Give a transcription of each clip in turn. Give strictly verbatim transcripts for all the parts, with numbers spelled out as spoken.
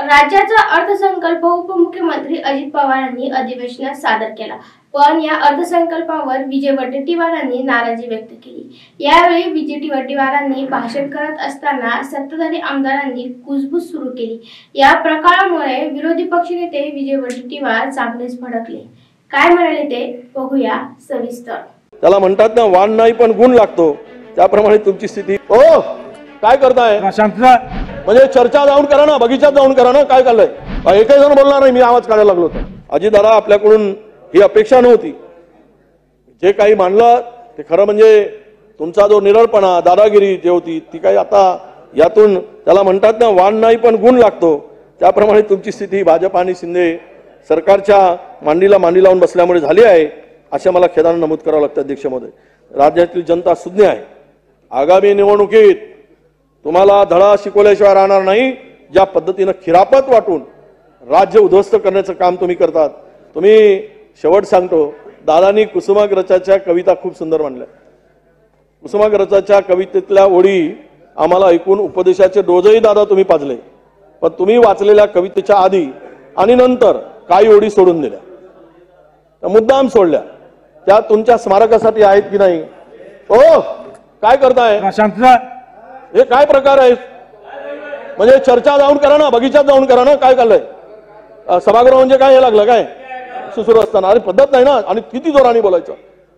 राज्याचा अर्थसंकल्प उपमुख्यमंत्री अजित पवारांनी अधिवेशनात सादर केला, पण या अर्थसंकल्पावर विजय वडेट्टीवारांनी नाराजी व्यक्त केली। यावेळी विजय वडेट्टीवारांनी भाषण करत असताना सत्ताधारी आमदारांनी कुजबूज सुरू केली। या प्रकारामुळे विरोधी पक्षनेते विजय वडेट्टीवार चांगलेच भडकले। काय म्हणाले ते बघूया सविस्तर। त्याला म्हणतात ना, वाण नाही पण गुण लागतो, त्याप्रमाणे तुमची स्थिती। ओ काय करताय? म्हणजे चर्चा जाऊन करा ना, बगीचात जाऊन करा ना। काय चाललंय? एकही जण बोलणार नाही, मी आवाज काढायला लागलो होतो। अजितदादा, आपल्याकडून ही अपेक्षा नव्हती। जे काही मांडलं ते खरं म्हणजे तुमचा जो निरळपणा, दादागिरी जे होती ती काही आता यातून त्याला म्हणतात ना, वाण नाही पण गुण लागतो, त्याप्रमाणे तुमची स्थिती भाजप आणि शिंदे सरकारच्या मांडीला मांडी लावून बसल्यामुळे झाली आहे, असे मला खेदाने नमूद करावं लागतं। अध्यक्ष महोदय, राज्यातील जनता सुज्ञ आहे। आगामी निवडणुकीत तुम्हाला धडा शिकवल्याशिवाय राहणार नाही। ज्या पद्धतीने खिरापत वाटून राज्य उद्ध्वस्त करण्याचं काम तुम्ही करतात। तुम्ही शेवट सांगतो, दादांनी कुसुमाग्रजाच्या कविता खूप सुंदर मांडल्या। कुसुमाग्रजाच्या कवितेतल्या ओळी आम्हाला ऐकून उपदेशाचे डोजही दादा तुम्ही पाजले, पण तुम्ही वाचलेल्या कवितेच्या आधी आणि नंतर काही ओळी सोडून दिल्या, त्या मुद्दाम सोडल्या। त्या तुमच्या स्मारकासाठी आहेत की नाही? ओ काय करताय? हे काय प्रकार आहे? म्हणजे चर्चा जाऊन करा ना, बगीचात जाऊन करा ना। काय चाललंय? सभागृह म्हणजे काय हे लागलं काय सुरू असताना? अरे पद्धत नाही ना, आणि किती जोराने बोलायचं।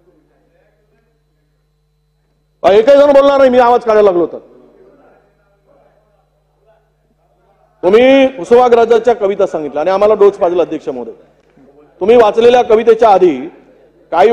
एकही जण बोलणार नाही, मी आवाज काढायला लागलो होतो। तुम्ही कुसुमाग्रजाच्या कविता सांगितल्या आणि आम्हाला डोस पाजला। अध्यक्ष महोदय, तुम्ही वाचलेल्या कवितेच्या आधी काही